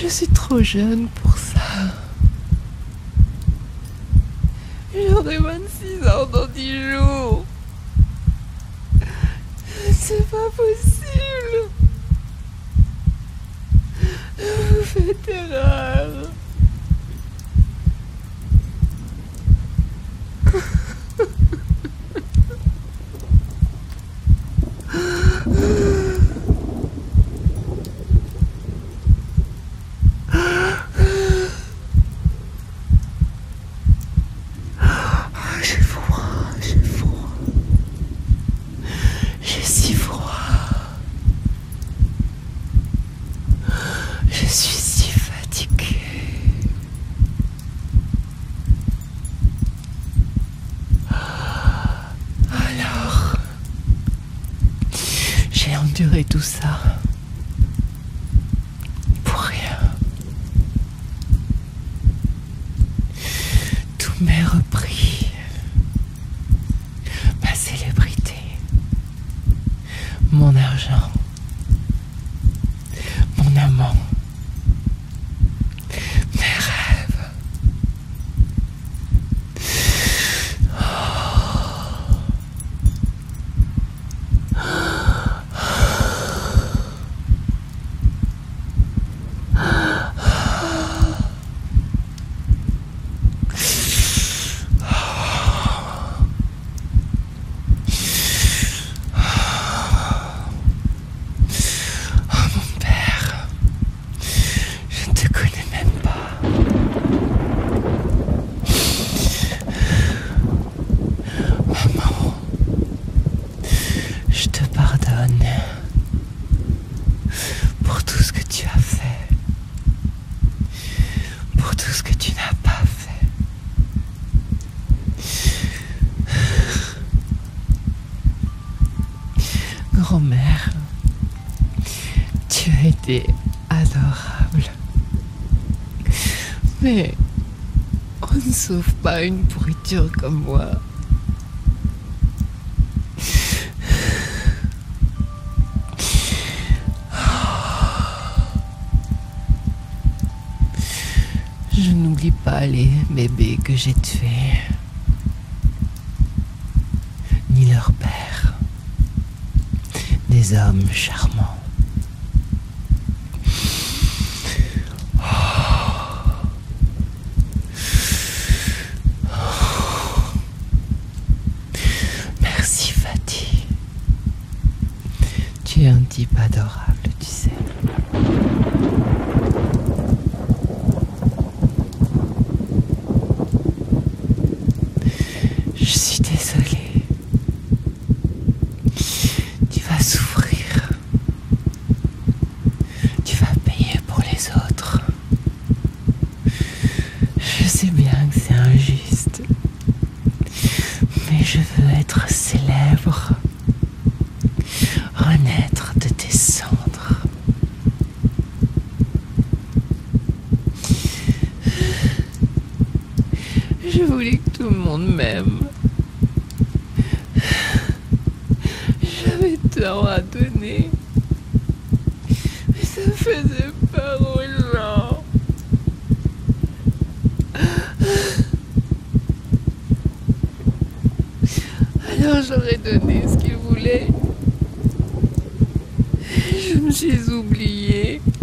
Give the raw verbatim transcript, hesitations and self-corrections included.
Je suis trop jeune pour ça. J'aurai vingt-six ans dans dix jours. C'est pas possible. Vous faites erreur. J'ai froid, j'ai froid. J'ai si froid. Je suis si fatiguée. Alors, j'ai enduré tout ça. Pour rien. Tout m'est repris. Ma célébrité. Mon argent. Mon amant. Mes rêves. Pour tout ce que tu as fait, pour tout ce que tu n'as pas fait. Grand-mère, tu as été adorable. Mais on ne sauve pas une pourriture comme moi. Je n'oublie pas les bébés que j'ai tués, ni leur père, des hommes charmants. Merci Fatih, tu es un type adorable, tu sais. Je suis désolée. Tu vas souffrir. Tu vas payer pour les autres. Je sais bien que c'est injuste. Mais je veux être célèbre. Renaître de tes cendres. Je voulais que tout le monde m'aime. J'avais tant à donner. Mais ça faisait peur aux gens. Alors j'aurais donné ce qu'ils voulaient. Je me suis oubliée.